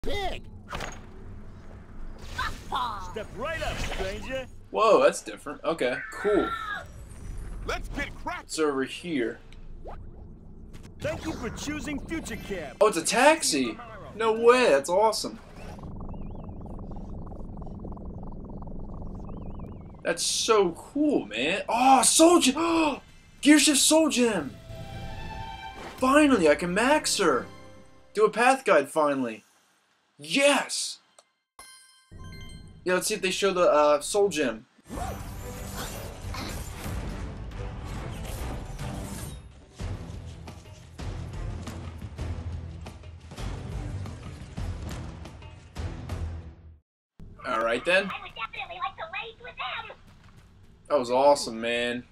Big. Step right up, stranger. Whoa, that's different. Okay, cool. Let's get cracked. It's over here. Thank you for choosing Future Cab. Oh, it's a taxi. No way, that's awesome. That's so cool, man. Oh, Soul Gem! Oh, Gearshift Soul Gem! Finally, I can max her! Do a path guide, finally. Yes! Yeah, let's see if they show the Soul Gem. Alright then. I would definitely like to race with them. That was awesome, man.